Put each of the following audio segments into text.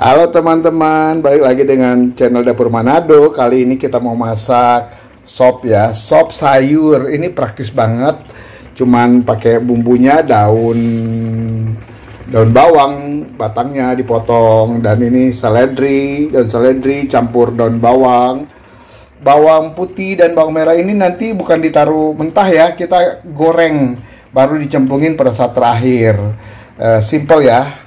Halo teman-teman, balik lagi dengan channel Dapur Manado. Kali ini kita mau masak sop ya, sop sayur. Ini praktis banget, cuman pakai bumbunya daun bawang, batangnya dipotong, dan ini daun seledri campur daun bawang, bawang putih dan bawang merah. Ini nanti bukan ditaruh mentah ya, kita goreng baru dicemplungin pada saat terakhir. Simple ya.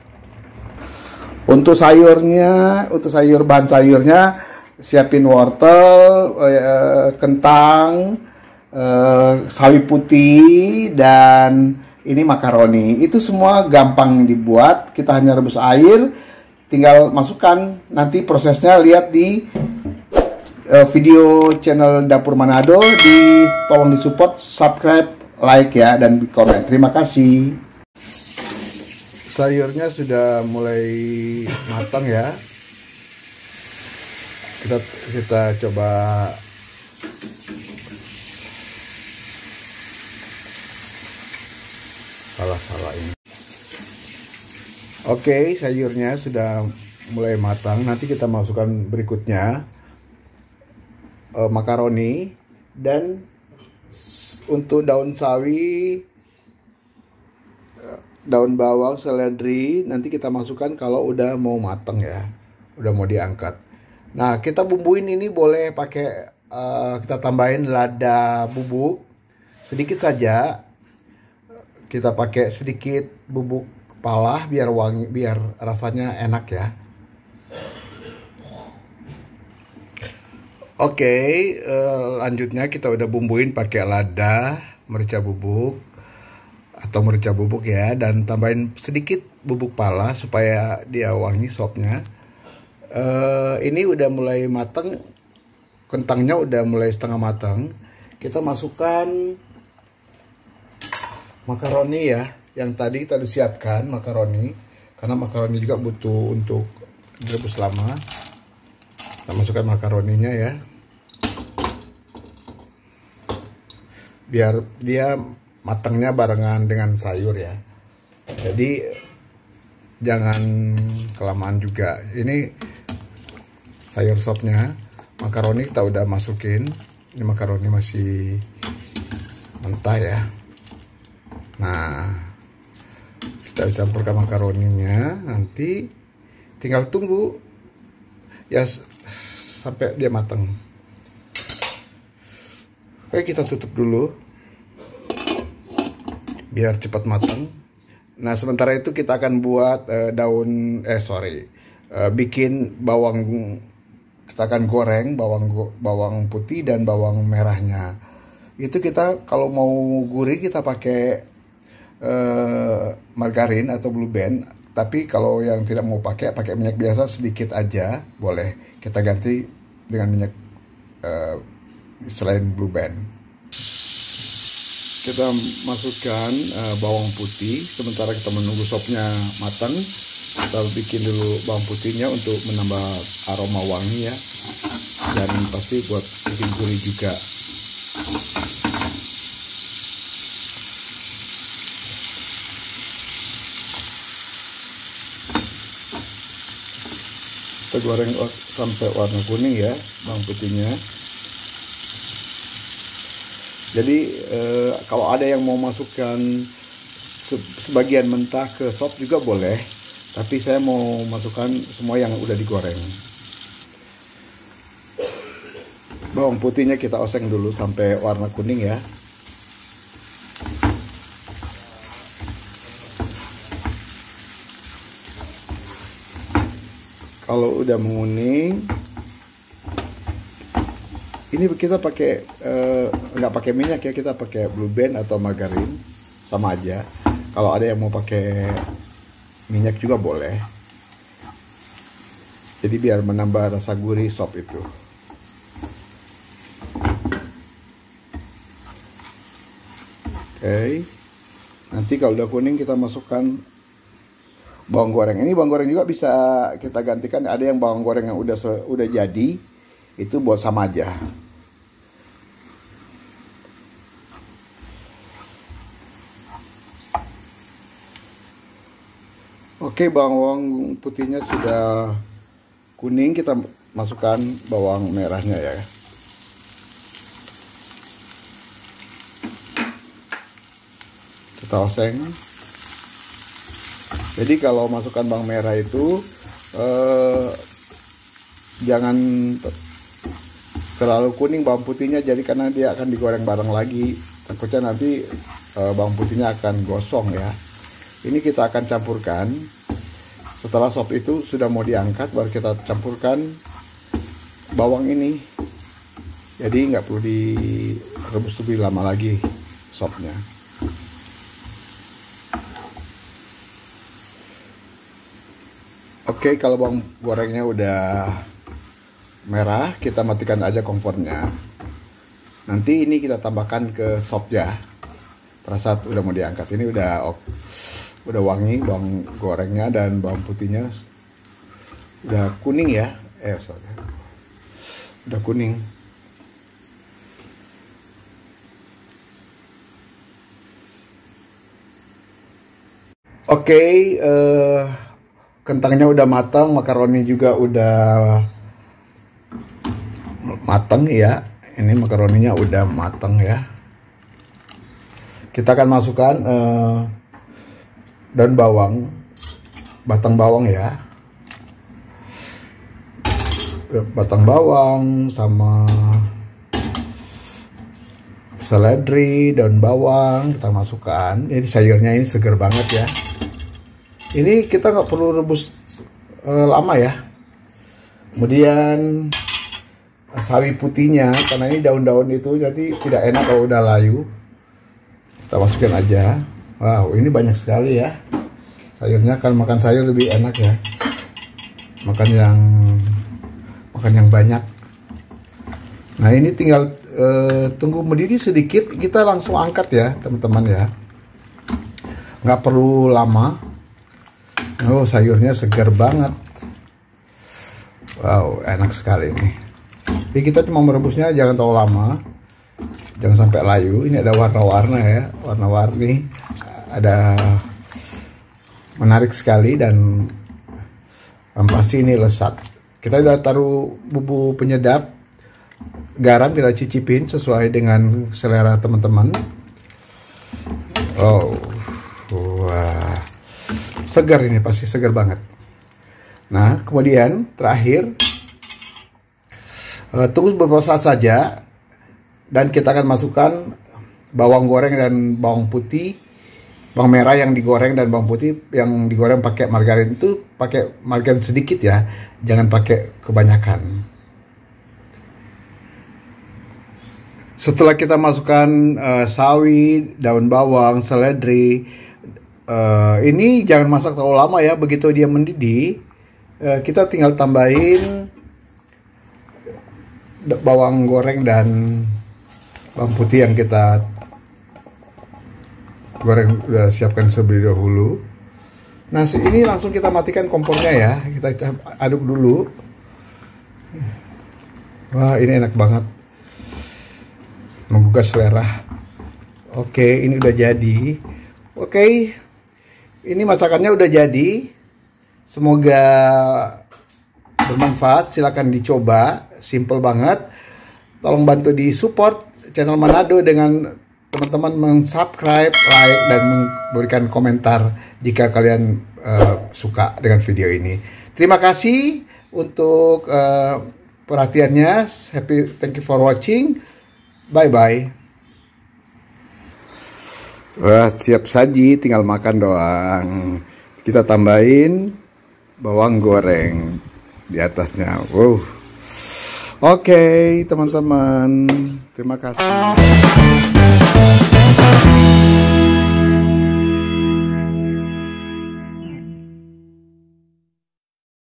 Untuk bahan sayurnya siapin wortel, kentang, sawi putih, dan ini makaroni. Itu semua gampang dibuat, kita hanya rebus air, tinggal masukkan. Nanti prosesnya lihat di video channel Dapur Manado. Tolong disupport, subscribe, like ya, dan komen. Terima kasih. Sayurnya sudah mulai matang ya. Kita coba salah ini. Oke, sayurnya sudah mulai matang. Nanti kita masukkan berikutnya makaroni, dan untuk daun sawi, daun bawang, seledri nanti kita masukkan kalau udah mau mateng ya, udah mau diangkat. Nah, kita bumbuin ini boleh pakai kita tambahin lada bubuk sedikit saja. Kita pakai sedikit bubuk pala biar wangi, biar rasanya enak ya. Oke, lanjutnya kita udah bumbuin pakai lada, merica bubuk atau merica bubuk ya, dan tambahin sedikit bubuk pala supaya dia wangi sopnya. Ini udah mulai matang, kentangnya udah mulai setengah matang. Kita masukkan makaroni ya, yang tadi kita siapkan makaroni, karena makaroni juga butuh untuk direbus lama. Kita masukkan makaroninya ya, biar dia matangnya barengan dengan sayur ya. Jadi jangan kelamaan juga. Ini sayur sopnya. Makaroni kita udah masukin. Ini makaroni masih mentah ya. Nah, kita campurkan makaroninya. Nanti tinggal tunggu ya sampai dia matang. Oke, kita tutup dulu biar cepat matang. Nah, sementara itu kita akan buat bikin bawang. Kita akan goreng bawang putih dan bawang merahnya. Itu kita kalau mau gurih kita pakai margarin atau blue band. Tapi kalau yang tidak mau pakai minyak biasa sedikit aja boleh. Kita ganti dengan minyak selain blue band. Kita masukkan bawang putih. Sementara kita menunggu sopnya matang, kita bikin dulu bawang putihnya untuk menambah aroma wangi ya, dan pasti buat bikin gurih juga. Kita goreng sampai warna kuning ya bawang putihnya. Jadi kalau ada yang mau masukkan sebagian mentah ke sop juga boleh, tapi saya mau masukkan semua yang udah digoreng. Bawang putihnya kita oseng dulu sampai warna kuning ya. Kalau udah menguning, ini kita pakai nggak pakai minyak ya, kita pakai blue band atau margarin, sama aja. Kalau ada yang mau pakai minyak juga boleh. Jadi biar menambah rasa gurih sop itu. Oke. Nanti kalau udah kuning kita masukkan bawang goreng. Ini bawang goreng juga bisa kita gantikan. Ada yang bawang goreng yang udah jadi, itu buat sama aja. Oke, bawang putihnya sudah kuning, kita masukkan bawang merahnya ya. Kita oseng. Jadi kalau masukkan bawang merah itu jangan terlalu kuning bawang putihnya, jadi karena dia akan digoreng bareng lagi, takutnya nanti bawang putihnya akan gosong ya. Ini kita akan campurkan. Setelah sop itu sudah mau diangkat, baru kita campurkan bawang ini. Jadi nggak perlu direbus lebih lama lagi sopnya. Oke, kalau bawang gorengnya udah merah, kita matikan aja kompornya. Nanti ini kita tambahkan ke sopnya. Pada saat udah mau diangkat, ini udah wangi bawang gorengnya dan bawang putihnya udah kuning ya. Udah kuning. Oke, kentangnya udah matang, makaroni juga udah matang ya. Ini makaroninya udah matang ya. Kita akan masukkan daun bawang, batang bawang ya, batang bawang sama seledri, daun bawang kita masukkan. Ini sayurnya ini segar banget ya. Ini kita nggak perlu rebus lama ya. Kemudian sawi putihnya, karena ini daun-daun itu jadi tidak enak kalau udah layu. Kita masukkan aja. Wow, ini banyak sekali ya sayurnya. Kalau makan sayur lebih enak ya, makan yang banyak. Nah, ini tinggal tunggu mendidih sedikit, kita langsung angkat ya teman-teman ya, nggak perlu lama. Oh, sayurnya segar banget. Wow, enak sekali ini. Jadi kita cuma merebusnya jangan terlalu lama, jangan sampai layu. Ini ada warna-warna ya, warna-warni, ada menarik sekali dan pasti ini lezat. Kita udah taruh bumbu penyedap, garam kita cicipin sesuai dengan selera teman-teman. Oh, wah, segar ini, pasti segar banget. Nah, kemudian terakhir tunggu beberapa saat saja dan kita akan masukkan bawang goreng dan bawang putih, bawang merah yang digoreng dan bawang putih yang digoreng pakai margarin. Itu pakai margarin sedikit ya, jangan pakai kebanyakan. Setelah kita masukkan sawi, daun bawang, seledri, ini jangan masak terlalu lama ya. Begitu dia mendidih, kita tinggal tambahin bawang goreng dan bawang putih yang kita goreng udah siapkan terlebih dahulu. Nah, ini langsung kita matikan kompornya ya. Kita aduk dulu. Wah, ini enak banget, menggugah selera. Oke, ini udah jadi. Oke, ini masakannya udah jadi. Semoga bermanfaat. Silakan dicoba, simple banget. Tolong bantu di support channel Manado dengan teman-teman meng-subscribe, like, dan memberikan komentar jika kalian suka dengan video ini. Terima kasih untuk perhatiannya. Thank you for watching. Bye-bye. Wah, siap saji, tinggal makan doang. Kita tambahin bawang goreng di atasnya. Wow. Oke, teman-teman. Terima kasih.